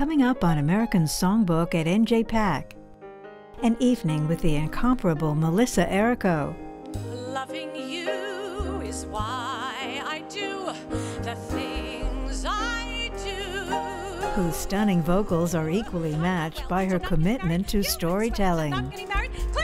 Coming up on American Songbook at NJPAC, an evening with the incomparable Melissa Errico. Loving you is why I do the things I do. Whose stunning vocals are equally matched by her commitment to storytelling. Not getting married.